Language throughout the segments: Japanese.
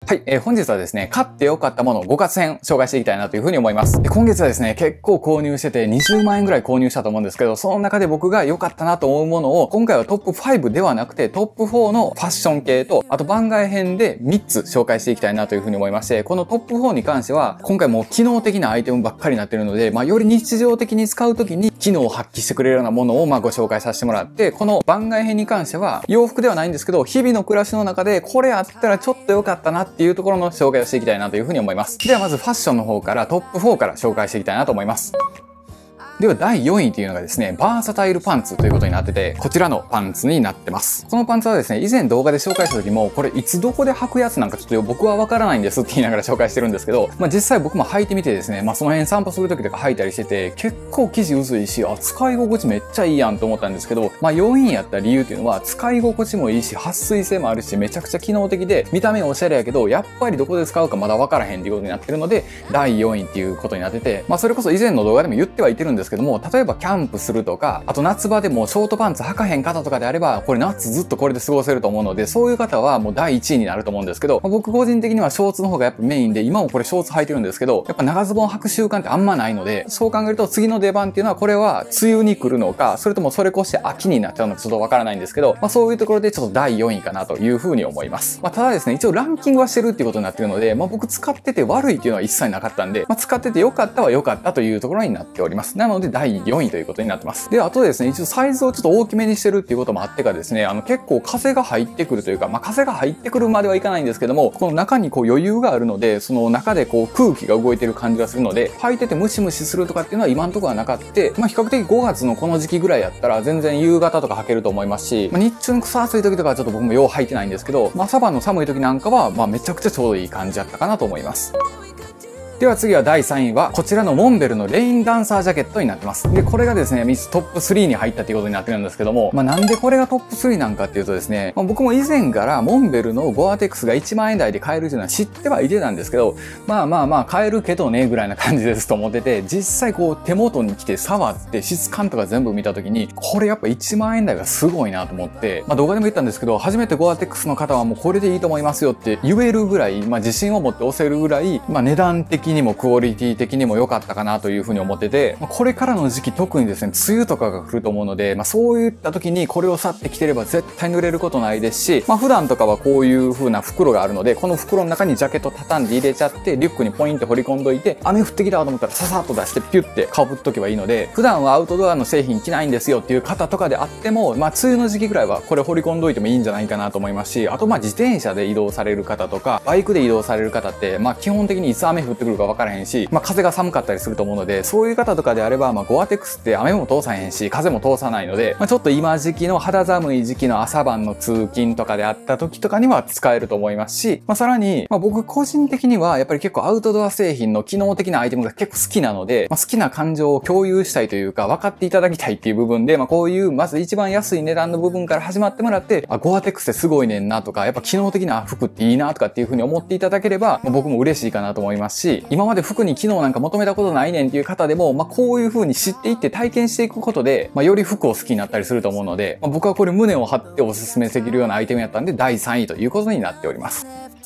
はい、本日はですね、買って良かったもの5月編紹介していきたいなというふうに思います。で今月はですね、結構購入してて20万円ぐらい購入したと思うんですけど、その中で僕が良かったなと思うものを、今回はトップ5ではなくてトップ4のファッション系と、あと番外編で3つ紹介していきたいなというふうに思いまして、このトップ4に関しては、今回もう機能的なアイテムばっかりになっているので、より日常的に使うときに機能を発揮してくれるようなものをご紹介させてもらって、この番外編に関しては、洋服ではないんですけど、日々の暮らしの中でこれあったらちょっと良かったなっていうところの紹介をしていきたいなというふうに思います。ではまずファッションの方からトップ4から紹介していきたいなと思います。では第4位というのがですね、バーサタイルパンツということになってて、こちらのパンツになってます。このパンツはですね、以前動画で紹介した時も、これいつどこで履くやつなんかちょっと僕はわからないんですって言いながら紹介してるんですけど、実際僕も履いてみてですね、その辺散歩する時とか履いたりしてて、結構生地薄いし、使い心地めっちゃいいやんと思ったんですけど、4位やった理由っていうのは、使い心地もいいし、撥水性もあるし、めちゃくちゃ機能的で、見た目おしゃれやけど、やっぱりどこで使うかまだわからへんっていうことになってるので、第4位っていうことになってて、それこそ以前の動画でも言ってはいてるんですけども、例えばキャンプするとか、あと夏場でもショートパンツ履かへん方とかであれば、これ夏ずっとこれで過ごせると思うので、そういう方はもう第1位になると思うんですけど、僕個人的にはショーツの方がやっぱメインで、今もこれショーツ履いてるんですけど、やっぱ長ズボン履く習慣ってあんまないので、そう考えると次の出番っていうのはこれは梅雨に来るのか、それともそれ越して秋になっちゃうのかちょっとわからないんですけど、そういうところでちょっと第4位かなというふうに思います。ただですね、一応ランキングはしてるっていうことになってるので、僕使ってて悪いっていうのは一切なかったんで、使ってて良かったは良かったというところになっております。なので第4位ということになってます。で、あとですね、一応サイズをちょっと大きめにしてるっていうこともあってかですね、結構風が入ってくるというか、風が入ってくるまではいかないんですけども、この中に余裕があるので、その中で空気が動いてる感じがするので、履いててムシムシするとかっていうのは今のところはなかった。比較的5月のこの時期ぐらいやったら全然夕方とか履けると思いますし、日中の草暑い時とかはちょっと僕もよう履いてないんですけど、朝晩の寒い時なんかは、めちゃくちゃちょうどいい感じだったかなと思います。では次は第3位は、こちらのモンベルのレインダンサージャケットになってます。で、これがですね、トップ3に入ったっていうことになってるんですけども、なんでこれがトップ3なんかっていうとですね、僕も以前からモンベルのゴアテックスが1万円台で買えるっていうのは知ってはいてたんですけど、買えるけどね、ぐらいな感じですと思ってて、実際手元に来て触って質感とか全部見た時に、これやっぱ1万円台がすごいなと思って、動画でも言ったんですけど、初めてゴアテックスの方はもうこれでいいと思いますよって言えるぐらい、自信を持って押せるぐらい、値段的にもクオリティ的にも良かったかなというふうに思ってて、これからの時期特にですね、梅雨とかが来ると思うので、そういった時にこれを去ってきてれば絶対濡れることないですし、普段とかはこういう風な袋があるので、この袋の中にジャケット畳んで入れちゃって、リュックにポインって掘り込んどいて、雨降ってきたと思ったらささっと出してピュッてかぶっとけばいいので、普段はアウトドアの製品着ないんですよっていう方とかであっても、梅雨の時期ぐらいはこれ掘り込んどいてもいいんじゃないかなと思いますし、あと自転車で移動される方とか、バイクで移動される方って、基本的にいつ雨降ってくるか分からへんし、風が寒かったりすると思うので、そういう方とかであれば、ゴアテックスって雨も通さへんし、風も通さないので、ちょっと今時期の肌寒い時期の朝晩の通勤とかであった時とかには使えると思いますし、さらに、僕個人的にはやっぱり結構アウトドア製品の機能的なアイテムが結構好きなので、好きな感情を共有したいというか、分かっていただきたいっていう部分で、こういうまず一番安い値段の部分から始まってもらって、ゴアテックスってすごいねんなとか、やっぱ機能的な服っていいなとかっていう風に思っていただければ、僕も嬉しいかなと思いますし、今まで服に機能なんか求めたことないねんっていう方でも、こういう風に知っていって体験していくことで、より服を好きになったりすると思うので、僕はこれ胸を張っておすすめできるようなアイテムやったんで、第3位ということになっております。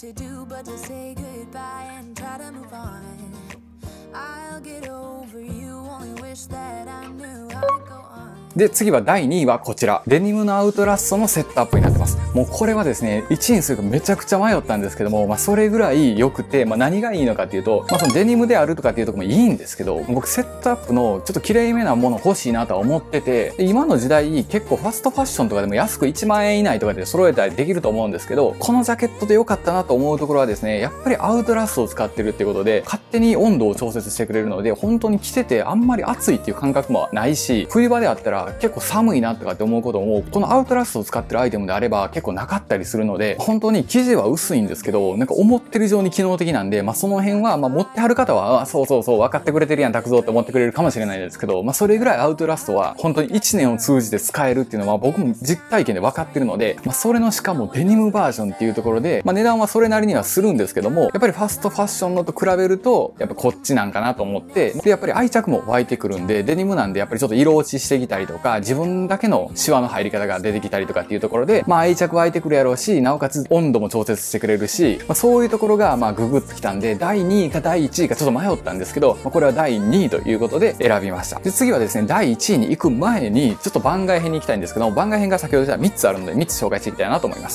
で、次は第2位はこちら。デニムのアウトラストのセットアップになってます。もうこれはですね、1位にするかめちゃくちゃ迷ったんですけども、それぐらい良くて、何がいいのかっていうと、そのデニムであるとかっていうところもいいんですけど、僕セットアップのちょっと綺麗めなもの欲しいなとは思ってて、で今の時代結構ファストファッションとかでも安く1万円以内とかで揃えたりできると思うんですけど、このジャケットで良かったなと思うところはですね、やっぱりアウトラストを使ってるってことで、勝手に温度を調節してくれるので、本当に着ててあんまり暑いっていう感覚もないし、冬場であったら結構寒いなとかって思うことも、このアウトラストを使ってるアイテムであれば結構なかったりするので、本当に生地は薄いんですけど、思ってる以上に機能的なんで、その辺は持ってはる方は、そう分かってくれてるやん、拓蔵って思ってくれるかもしれないですけど、それぐらいアウトラストは本当に1年を通じて使えるっていうのは僕も実体験で分かってるので、それのしかもデニムバージョンっていうところで、値段はそれなりにはするんですけども、やっぱりファストファッションのと比べると、やっぱこっちなんかなと思って、で、やっぱり愛着も湧いてくるんで、デニムなんでやっぱりちょっと色落ちしてきたりととか、自分だけのシワの入り方が出てきたりとかっていうところで、愛着湧いてくるやろうし、なおかつ温度も調節してくれるし、そういうところがググッときたんで、第2位か第1位かちょっと迷ったんですけど、これは第2位ということで選びました。で、次はですね、第1位に行く前に、ちょっと番外編に行きたいんですけど、番外編が先ほどじゃ3つあるので、3つ紹介していきたいなと思います。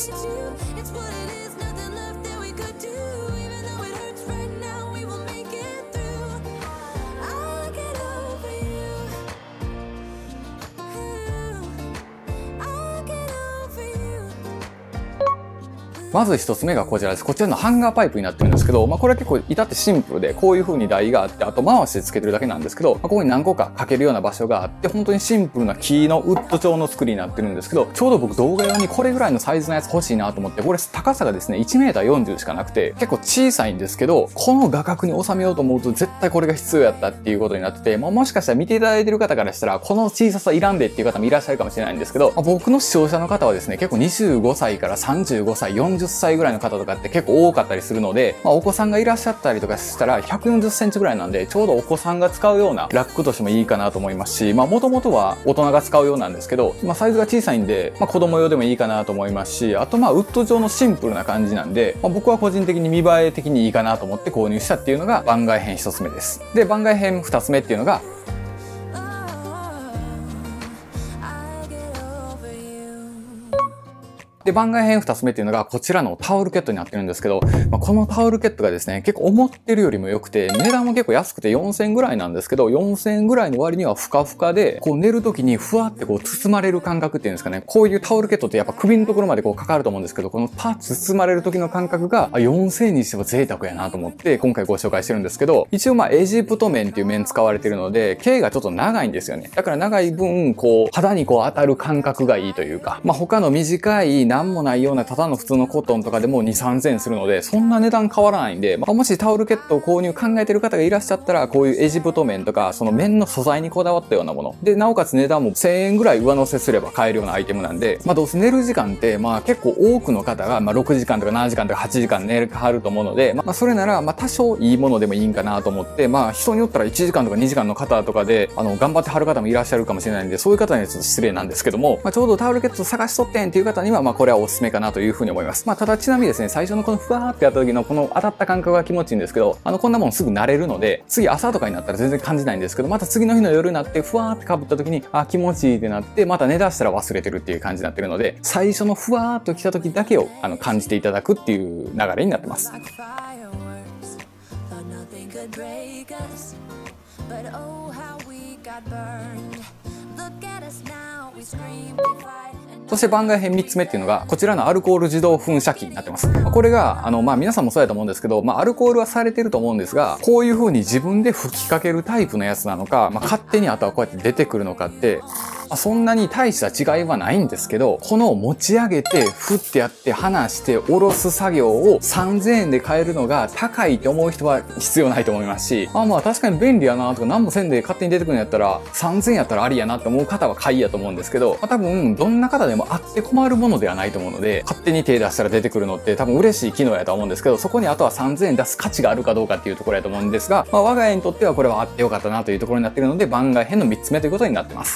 まず一つ目がこちらです。こちらのハンガーパイプになってるんですけど、これは結構至ってシンプルで、こういう風に台があって、あと回してつけてるだけなんですけど、ここに何個かかけるような場所があって、本当にシンプルな木のウッド調の作りになってるんですけど、ちょうど僕動画用にこれぐらいのサイズのやつ欲しいなと思って、これ高さがですね、1m40 しかなくて、結構小さいんですけど、この画角に収めようと思うと絶対これが必要やったっていうことになってて、もしかしたら見ていただいてる方からしたら、この小ささいらんでっていう方もいらっしゃるかもしれないんですけど、僕の視聴者の方はですね、結構25歳から35歳、40歳ぐらいの方とかって結構多かったりするので、お子さんがいらっしゃったりとかしたら140センチぐらいなんで、ちょうどお子さんが使うようなラックとしてもいいかなと思いますし、もともとは大人が使うようなんですけど、サイズが小さいんで、子供用でもいいかなと思いますし、あとウッド状のシンプルな感じなんで、僕は個人的に見栄え的にいいかなと思って購入したっていうのが番外編1つ目です。で、番外編2つ目っていうのが、で、番外編2つ目っていうのがこちらのタオルケットになってるんですけど、このタオルケットがですね、結構思ってるよりも良くて、値段も結構安くて4000円ぐらいなんですけど、4000円ぐらいの割にはふかふかで、寝る時にふわって包まれる感覚っていうんですかね、こういうタオルケットってやっぱ首のところまでかかると思うんですけど、この包まれる時の感覚が4000円にしては贅沢やなと思って今回ご紹介してるんですけど、一応エジプト綿っていう綿使われてるので、径がちょっと長いんですよね。だから長い分、肌に当たる感覚がいいというか、他の短いなんもないようなただの普通のコットンとかでも2、3000円するので、そんな値段変わらないんで、もしタオルケットを購入考えてる方がいらっしゃったら、こういうエジプト綿とか、その綿の素材にこだわったようなもの。で、なおかつ値段も1000円ぐらい上乗せすれば買えるようなアイテムなんで、どうせ寝る時間って、結構多くの方が、6時間とか7時間とか8時間寝るはると思うので、それなら、多少いいものでもいいんかなと思って、人によったら1時間とか2時間の方とかで、頑張ってはる方もいらっしゃるかもしれないんで、そういう方にはちょっと失礼なんですけども、ちょうどタオルケット探しとってんっていう方には、これはおすすめかなというふうに思います。ただちなみにですね、最初のこのふわーってやった時のこの当たった感覚が気持ちいいんですけど、こんなもんすぐ慣れるので、次朝とかになったら全然感じないんですけど、また次の日の夜になってふわーって被った時に、気持ちいいってなって、また寝だしたら忘れてるっていう感じになってるので、最初のふわーっと来た時だけを感じていただくっていう流れになってます。そして番外編3つ目っていうのが、こちらのアルコール自動噴射器になってます。これが、皆さんもそうやと思うんですけど、アルコールはされてると思うんですが、こういう風に自分で吹きかけるタイプのやつなのか、勝手にあとはこうやって出てくるのかって、そんなに大した違いはないんですけど、この持ち上げて、振ってやって離して下ろす作業を3000円で買えるのが高いって思う人は必要ないと思いますし、確かに便利やなとか何もせんで勝手に出てくるんやったら、3000円やったらありやなって思う方は買いやと思うんですけど、多分どんな方でもあって困るものではないと思うので、勝手に手出したら出てくるのって多分嬉しい機能やと思うんですけど、そこにあとは3000円出す価値があるかどうかっていうところやと思うんですが、我が家にとってはこれはあってよかったなというところになっているので、番外編の3つ目ということになってます。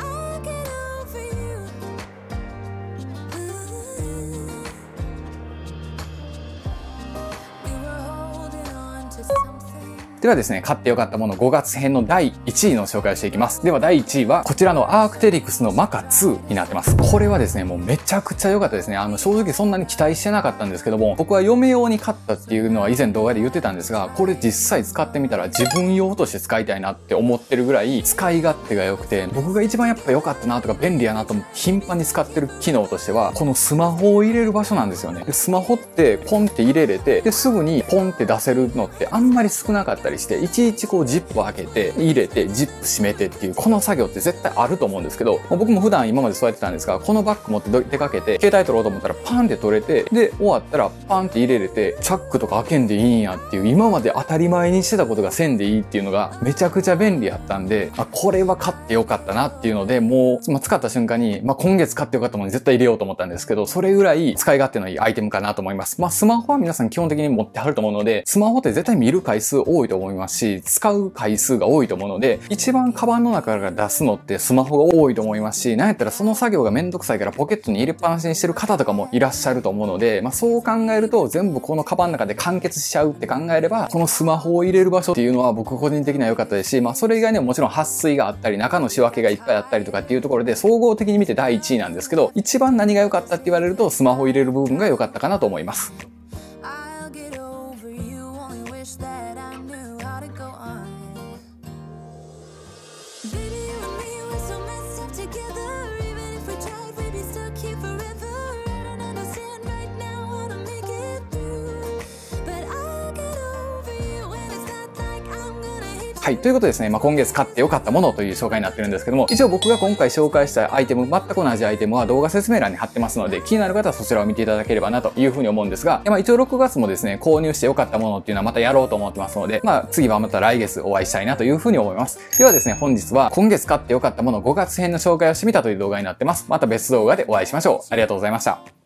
ではですね、買ってよかったもの5月編の第1位の紹介をしていきます。では第1位はこちらのアークテリクスのマカ2になってます。これはですね、もうめちゃくちゃ良かったですね。正直そんなに期待してなかったんですけども、僕は嫁用に買ったっていうのは以前動画で言ってたんですが、これ実際使ってみたら自分用として使いたいなって思ってるぐらい使い勝手が良くて、僕が一番やっぱ良かったなとか便利やなと頻繁に使ってる機能としては、このスマホを入れる場所なんですよね。でスマホってポンって入れれて、ですぐにポンって出せるのってあんまり少なかったりして、いちいちこうジップを開けて、入れて、ジップ閉めてっていう、この作業って絶対あると思うんですけど、僕も普段今までそうやってたんですが、このバッグ持って出かけて、携帯取ろうと思ったらパンって取れて、で、終わったらパンって入れれて、チャックとか開けんでいいんやっていう、今まで当たり前にしてたことがせんでいいっていうのが、めちゃくちゃ便利やったんで、これは買ってよかったなっていうので、もう、使った瞬間に、今月買ってよかったものに絶対入れようと思ったんですけど、それぐらい使い勝手のいいアイテムかなと思います。スマホは皆さん基本的に持ってはると思うので、スマホって絶対見る回数多いと思思いますし、使う回数が多いと思うので、一番カバンの中から出すのってスマホが多いと思いますし、なんやったらその作業がめんどくさいからポケットに入れっぱなしにしてる方とかもいらっしゃると思うので、そう考えると全部このカバンの中で完結しちゃうって考えれば、このスマホを入れる場所っていうのは僕個人的には良かったですし、それ以外にももちろん撥水があったり、中の仕分けがいっぱいあったりとかっていうところで、総合的に見て第1位なんですけど、一番何が良かったって言われると、スマホを入れる部分が良かったかなと思います。はい。ということでですね、今月買って良かったものという紹介になってるんですけども、一応僕が今回紹介したアイテム、全く同じアイテムは動画説明欄に貼ってますので、気になる方はそちらを見ていただければなというふうに思うんですが、一応6月もですね、購入して良かったものっていうのはまたやろうと思ってますので、次はまた来月お会いしたいなというふうに思います。ではですね、本日は今月買って良かったもの5月編の紹介をしてみたという動画になってます。また別動画でお会いしましょう。ありがとうございました。